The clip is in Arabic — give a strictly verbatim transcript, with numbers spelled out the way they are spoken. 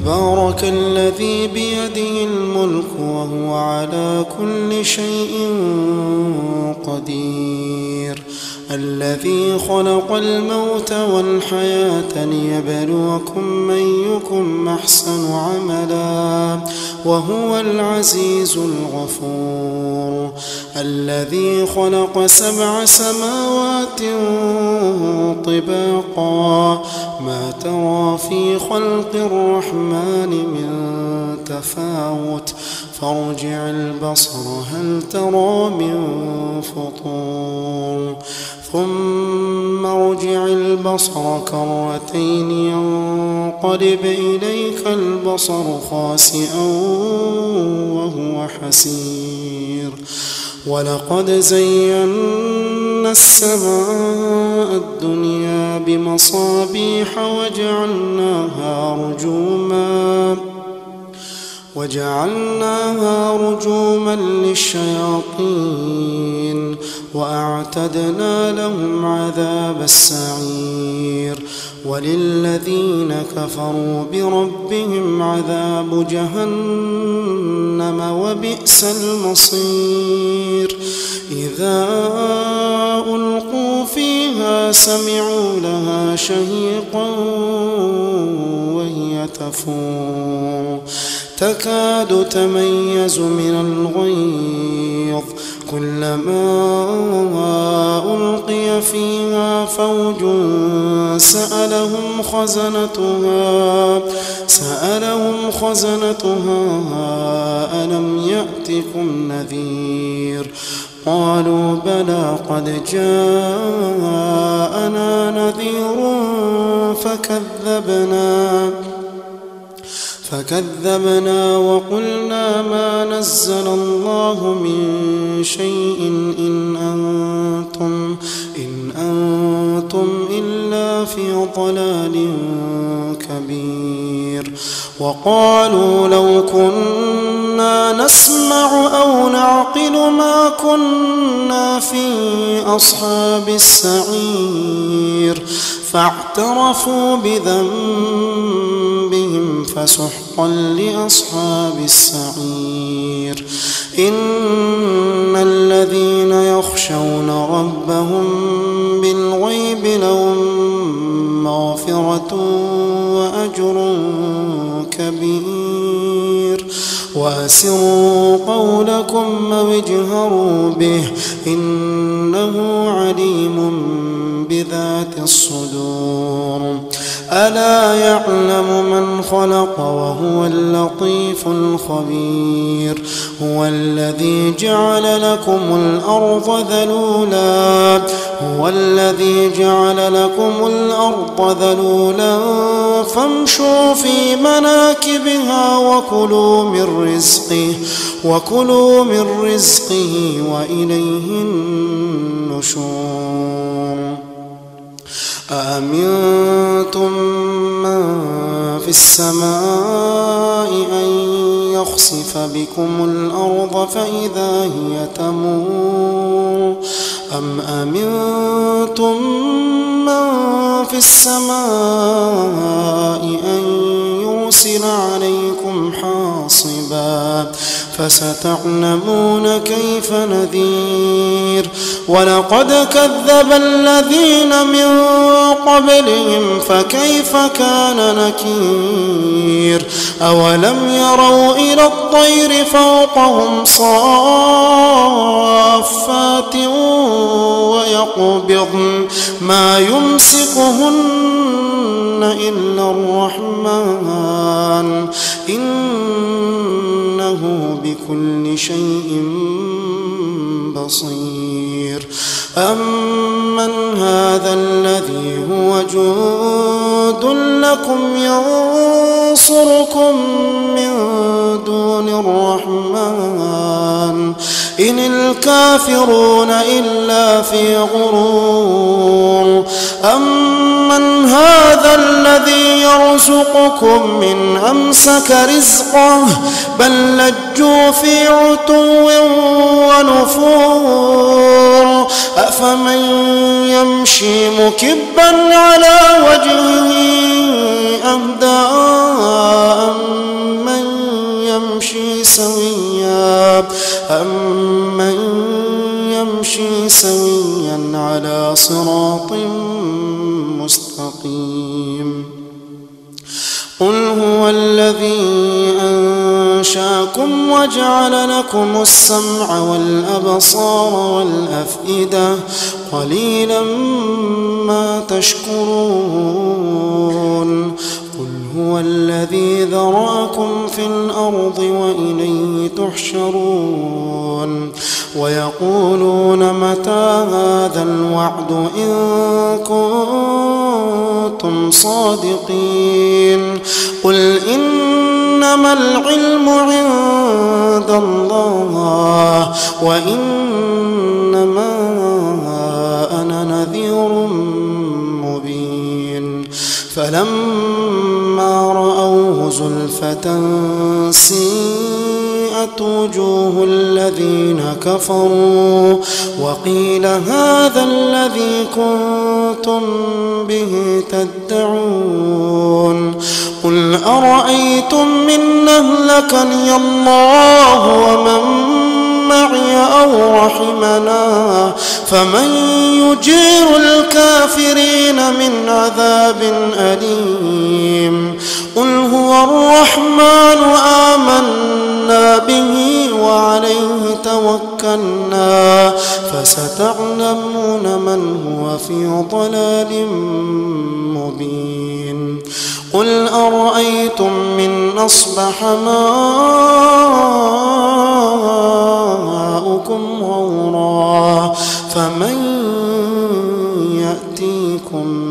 تبارك الذي بيده الملك وهو على كل شيء قدير الذي خلق الموت والحياة ليبلوكم أيكم أحسن عملا وهو العزيز الغفور الذي خلق سبع سماوات طباقا ما ترى في خلق الرحمن من تفاوت فارجع البصر هل ترى من فطور ثم ارجع البصر كرتين ينقلب إليك البصر خاسئا وهو حسير ولقد زينا السماء الدنيا بمصابيح وجعلناها رجوما وجعلناها رجوما للشياطين وأعتدنا لهم عذاب السعير وللذين كفروا بربهم عذاب جهنم وبئس المصير إذا ألقوا فيها سمعوا لها شهيقا وهي تفور تكاد تميز من الغيظ كلما ألقي فيها فوج سألهم خزنتها سألهم خزنتها ألم يأتكم نذير قالوا بلى قد جاءنا نذير فكذبنا فكذبنا وقلنا ما نزل الله من شيء إن أنتم إن أنتم إلا في ضلال كبير وقالوا لو كنا نسمع أو نعقل ما كنا في أصحاب السعير فاعترفوا بذنبهم فسحقا لأصحاب السعير إن الذين يخشون ربهم بالغيب لهم مغفرة وأجر كبير وأسروا قولكم أو اجهروا به إنه عليم بذات الصدور ألا يعلم من خلق وهو اللطيف الخبير هو الذي جعل لكم الأرض ذلولا هو الذي جعل لكم الأرض ذلولا فامشوا في مناكبها وكلوا من رزقه وكلوا من رزقه وإليه النشور أأمنتم من في السماء أن يخسف بكم الأرض فإذا هي تمور أم أمنتم من في السماء أن يرسل عليكم حاصبا فستعلمون كيف نذير ولقد كذب الذين من قبلهم فكيف كان نكير أولم يروا إلى الطير فوقهم صافات ويقبضن ما يمسكهن إلا الرحمن إنه بكل شيء بصير أمن هذا الذي هو جند لكم ينصركم من دون الرحمن إن الكافرون إلا في غرور أمن هذا الذي يرزقكم من أمسك رزقه بل لجوا في عتو ونفور أفمن يمشي مكبا على وجهه أهدى هو الذي أنشاكم وجعل لكم السمع والأبصار والأفئدة قليلا ما تشكرون قل هو الذي ذرأكم في الأرض وإليه تحشرون ويقولون متى هذا الوعد إن كنتم صادقين قل إنما العلم عند الله وإنما أنا نذير مبين فلما رأوه زلفة سيئت وجوه الذين كفروا وقيل هذا الذي كنتم به تدعون قل أرأيتم من أهلكني الله ومن معي أو رحمنا فمن يجير الكافرين من عذاب أليم قل هو الرحمن آمنا به وعليه توكلنا فستعلمون من هو في ضلال مبين قل أرأيتم من أصبح ماؤكم غورا فمن يأتيكم